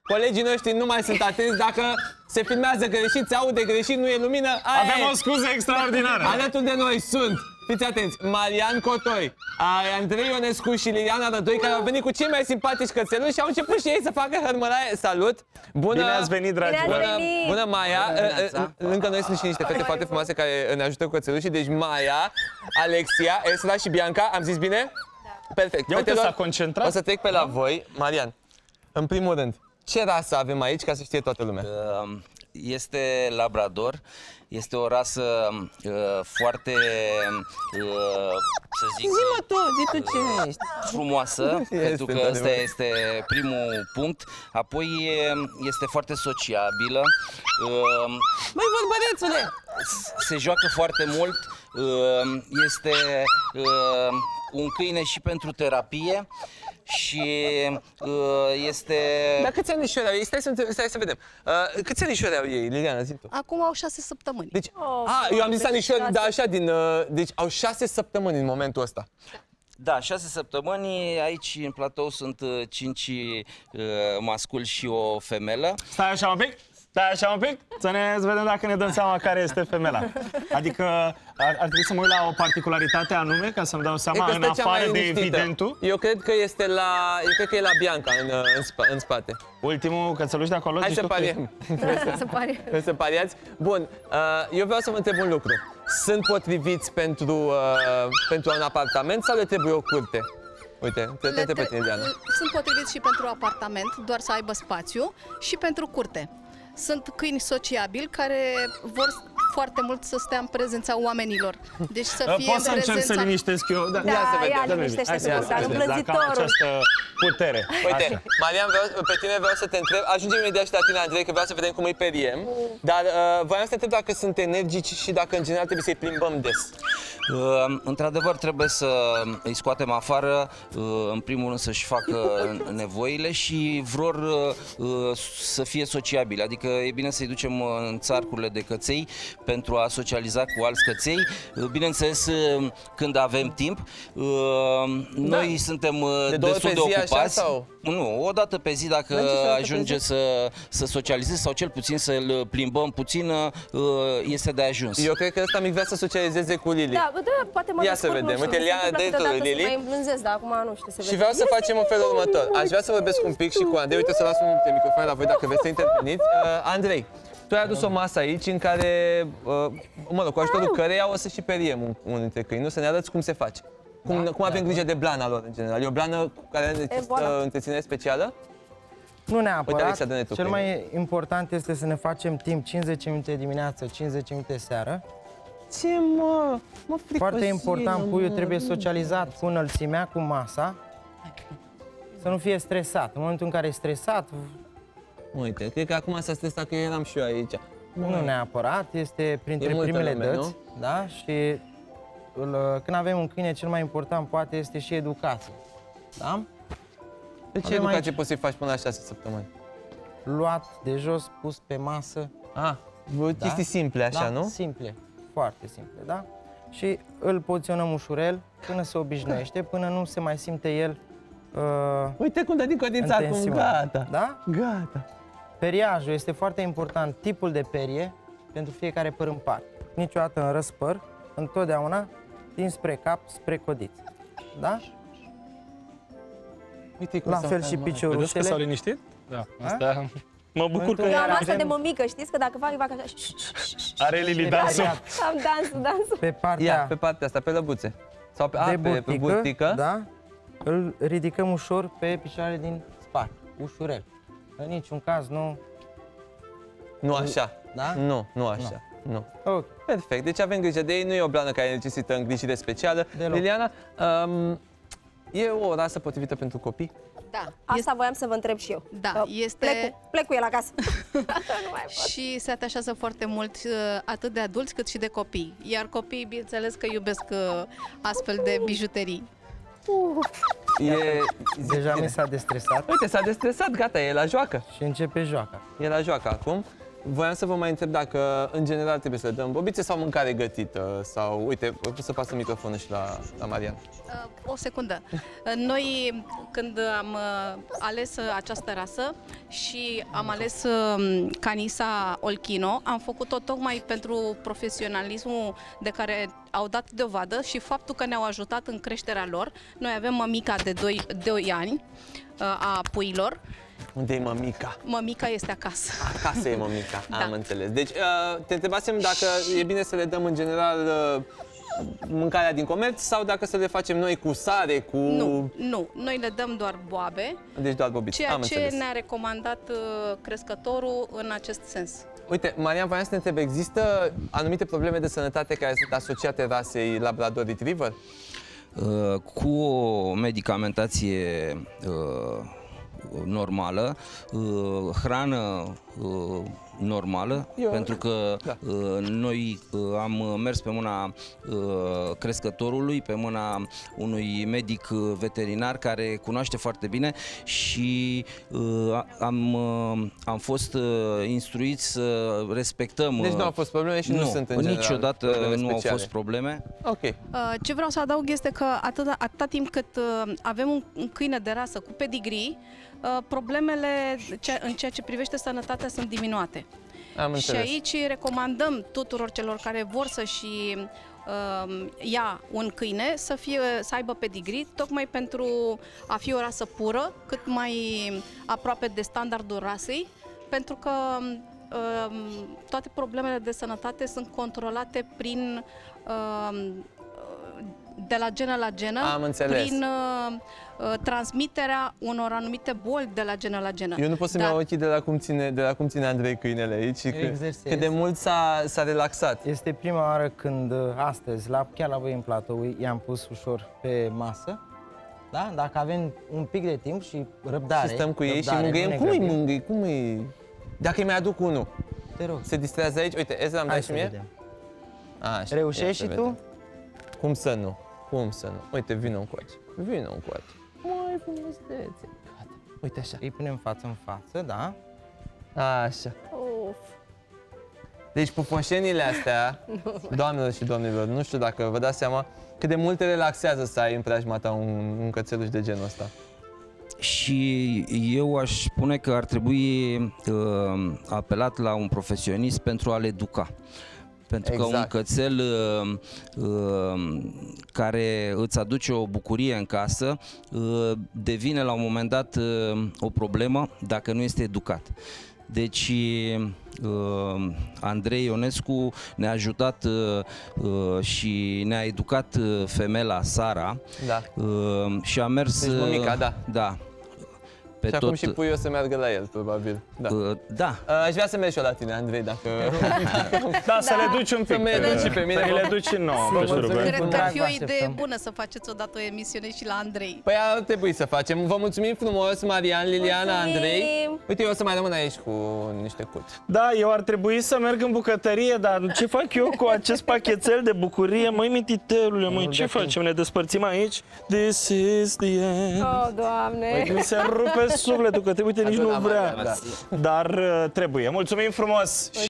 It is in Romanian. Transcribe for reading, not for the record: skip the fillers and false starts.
Colegii noștri nu mai sunt atenți dacă se filmează greșit, se aude greșit, nu e lumină. Avem o scuză extraordinară. Alături de noi sunt, fiți atenți, Marian Cotoi, Andrei Ionescu și Liliana Rădoi, care au venit cu cei mai simpatici cățeluși și au început și ei să facă hărmăraie. Salut! Bună! Bine ați venit, dragi! Bună, Maia! Lângă noi sunt și niște fete foarte frumoase care ne ajută cu cățelușii. Deci Maia, Alexia, Esra și Bianca. Am zis bine? Da. Perfect. Ia uite, s-a concentrat. O să trec pe la voi. Marian, în primul rând, ce rasă avem aici ca să știe toată lumea? Este Labrador, este o rasă foarte, să zic, Zi-mă tu, zi tu cine ești. frumoasă, pentru că ăsta este primul punct. Apoi este foarte sociabilă. Măi, vorbărețule! Se joacă foarte mult. Este un câine și pentru terapie. Și este... Dar câți anișori au ei? Stai să vedem. Câți anișori au ei, Liliana, zi tu? Acum au 6 săptămâni. Deci, eu am zis anișori, dar așa deci au 6 săptămâni în momentul ăsta. Da, 6 săptămâni. Aici în platou sunt 5 masculi și o femelă. Stai așa un pic. Stai așa un pic, să vedem dacă ne dăm seama care este femela. Adică ar trebui să mă uit la o particularitate anume ca să-mi dau seama, în afară de evidentul. Eu cred că este e la Bianca în spate. Ultimul cățeluș de acolo. Hai să pariem. Să pariați. Bun, eu vreau să vă întreb un lucru. Sunt potriviți pentru un apartament sau le trebuie o curte? Uite, te pe tine, Diana. Sunt potriviți și pentru apartament, doar să aibă spațiu, și pentru curte. Sunt câini sociabili care vor foarte mult să stea în prezența oamenilor. Deci să fie Poți să încerc să liniștesc eu? Da, ia liniștește-te, dar îngrăzitorul. Această putere. Uite, Marian, pe tine vreau să te întreb, ajungem imediat și la tine, Andrei, că vreau să vedem cum îi periem, dar voiam să te întreb dacă sunt energici și dacă în general trebuie să-i plimbăm des. Într-adevăr, trebuie să îi scoatem afară, în primul rând să-și facă nevoile și vor să fie sociabili. Adică e bine să-i ducem în țarcurile de căței pentru a socializa cu alți căței. Bineînțeles, când avem timp, noi suntem destul de ocupați. Nu, o dată pe zi, dacă ajunge să socializeze sau cel puțin să-l plimbăm puțin, este de ajuns. Eu cred că ăsta mic vrea să socializeze cu Lili. Da, poate mă ia să vedem. Uite, Liana, dă-i Lili. Mai îmblânzesc, dar acum nu știu să vedem. Și vreau să facem în felul următor. Aș vrea să vorbesc un pic și cu Andrei. Uite, să las unul dintre microfoane la voi dacă vreți să interveniți. Andrei, tu ai adus o masă aici în care, mă rog, cu ajutorul căreia o să și periem unul dintre câini. Nu să ne arăți cum se face. Cum avem grijă de blana lor, în general? E o blană cu care necesită întreținere specială? Nu neapărat. Uite, cel mai important este să ne facem timp 50 minute dimineață, 50 minute seară. Ce mă fricosit. Foarte important, puiul trebuie socializat cu înălțimea, cu masa. Să nu fie stresat. În momentul în care e stresat... Uite, cred că acum s-a stresat că eram și eu aici. Nu neapărat, este printre primele dăți. Da? Și când avem un câine, cel mai important poate este și educație. Da? De ce educație poți să-i faci până la 6 săptămâni? Luat de jos, pus pe masă. Chestii simple, așa, nu? Simple, foarte simple, da? Și îl poziționăm ușurel până se obișnuiește, până nu se mai simte el uite cum dă din codința acum, gata. Da? Gata. Periajul este foarte important, tipul de perie pentru fiecare păr în parte. Niciodată în răspăr, întotdeauna dinspre cap, spre codiță. Da? Uite la fel și piciorușele. Vedeți că s-au liniștit? Da, asta... Mă bucur că... Eu am asta de mămică, știți? Că dacă fac așa... Are Lili dansul. Am dansul. Pe partea... pe partea asta, pe lăbuțe. Sau pe burtică, da? Îl ridicăm ușor pe picioarele din spate. Ușurel. În niciun caz nu... Nu așa. Da? Nu așa. Nu. Okay. Perfect. Deci avem grijă de ei. Nu e o blană care necesită îngrijire specială. Liliana, e o rasă potrivită pentru copii? Da. Asta voiam să vă întreb și eu. Da, plec cu el acasă. Și se atașează foarte mult atât de adulți cât și de copii. Iar copiii, bineînțeles că iubesc astfel de bijuterii. Deja mi s-a destresat. Uite, s-a destresat, gata, e la joacă. Și începe joaca. E la joacă acum. voiam să vă mai întreb dacă, în general, trebuie să le dăm bobițe sau mâncare gătită? Sau, uite, pot să pasă microfonul și la Marian. O secundă. Noi, când am ales această rasă și am ales Canisa Olchino, am făcut-o tocmai pentru profesionalismul de care au dat dovadă și faptul că ne-au ajutat în creșterea lor. Noi avem mămica de 2 ani a puilor. Unde e mămica? Mămica este acasă. Acasă e mămica, Da. am înțeles. Deci, te întrebasem dacă e bine să le dăm în general mâncarea din comerț sau dacă să le facem noi cu sare, cu... Nu, noi le dăm doar boabe, Deci doar bobițe, ceea am ce înțeles. ne-a recomandat crescătorul în acest sens. Uite, Marian, voiam să te întreb, există anumite probleme de sănătate care sunt asociate rasei Labrador Retriever? Cu o medicamentație normală, hrană normală, pentru că noi am mers pe mâna crescătorului, pe mâna unui medic veterinar care cunoaște foarte bine și am fost instruiți să respectăm. Deci nu au fost probleme și nu sunt în general niciodată probleme nu au speciale. fost probleme. Ok. Ce vreau să adaug este că atâta timp cât avem un câine de rasă cu pedigree, problemele în ceea ce privește sănătatea sunt diminuate. Am înțeles. Și aici recomandăm tuturor celor care vor să-și ia un câine să aibă pedigree, tocmai pentru a fi o rasă pură, cât mai aproape de standardul rasei, pentru că toate problemele de sănătate sunt controlate prin de la genă la genă, Am înțeles. prin transmiterea unor anumite boli de la genă la genă. Eu nu pot să-mi iau ochii de la cum ține Andrei câinele aici și cât de mult s-a relaxat. Este prima oară când astăzi, chiar la voi în platou, i-am pus ușor pe masă. Da? Dacă avem un pic de timp și răbdare. Și stăm cu ei și răbdare, mângâiem. nu ne Cum îi grăbim. mângâi? Cum îi... Dacă îi mai aduc unul, Te rog. se distrează aici? Uite, Ezra, îmi dai Hai și să mie? vedem. Așa, Reușești ia și să vedem. tu? Cum să nu? Cum să nu? Uite, vină încoace. Vină încoace. Mai frumusețe. Gata. Uite așa. Îi punem față în față, da? Așa. Deci pufoșenile astea, doamnelor și domnilor, nu știu dacă vă dați seama cât de mult te relaxează să ai în preajma ta un cățeluș de genul ăsta. Și eu aș spune că ar trebui apelat la un profesionist pentru a-l educa. Pentru că un cățel care îți aduce o bucurie în casă devine la un moment dat o problemă dacă nu este educat. Deci Andrei Ionescu ne-a ajutat și ne-a educat femela Sara, Da. și a mers... Deci mămica, da. Da. Pe Și acum tot, și puiul o să meargă la el, probabil. Da. da. Aș vrea să merg și eu la tine, Andrei, dacă... Da, să le duci un pic. Să mă educi și pe mine. Să le duci și nouă. Vă pe șurubel. mulțumim. Cred Cu că ar drag fi vă o idee așteptăm. bună să faceți odată o emisiune și la Andrei. Păi ar trebui să facem. Vă mulțumim frumos, Marian, Liliana, Mulțumim. Andrei. Uite, eu o să mai rămân aici cu niște curți. Da, eu ar trebui să merg în bucătărie, dar ce fac eu cu acest pachetel de bucurie? Măi, mititelule, măi, ce facem? Ne despărțim aici? This is the end. Oh, Doamne! Mi se rupe sufletul, că uite, nici nu vrea. Da. Dar trebuie. Mulțumim frumos!